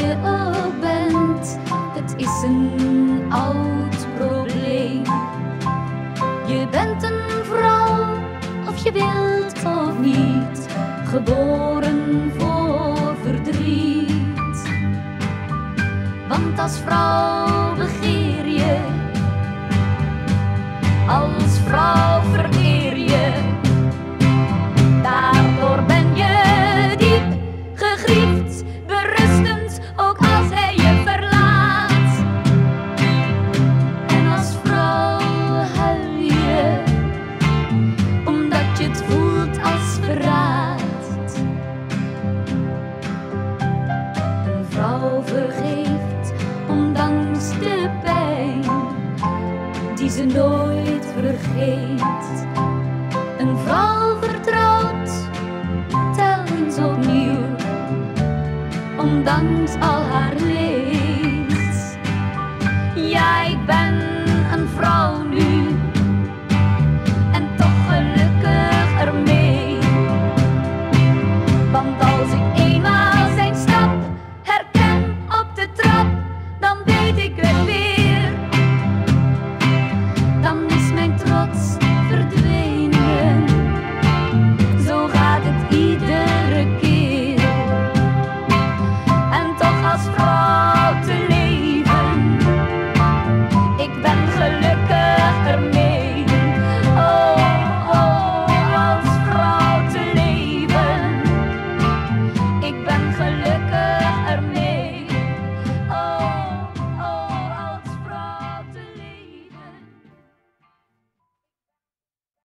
je ook bent, het is een oud probleem. Je bent een vrouw, of je wilt of niet, geboren voor verdriet. Want als vrouw begeer je, als vrouw vereer je. Daardoor ben je diep gegriefd, berustend, ook als hij je verlaat. En als vrouw huil je, omdat je het voelt als verraad. Een vrouw vergeeft, ondanks de pijn die ze nooit vergeet. Een vrouw vertrouwt telkens opnieuw, ondanks al